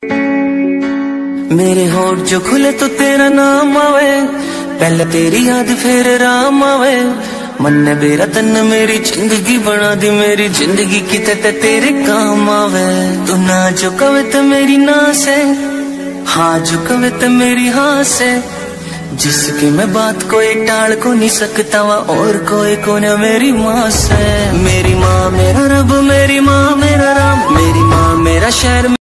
मेरे होठ जो खुले तो तेरा नाम आवे, पहले तेरी याद फिर राम आवे। मन ने मेरा तन मेरी जिंदगी बना दी, मेरी जिंदगी किते तेरे काम आवे। तू ना जो कवे तो मेरी ना से, हाँ जो कवे तो मेरी हाँ से। जिसकी मैं बात कोई टाल को नहीं सकता वा, और कोई को न मेरी माँ से। मेरी माँ मेरा रब, मेरी माँ मेरा राम, मेरी माँ मेरा शहर।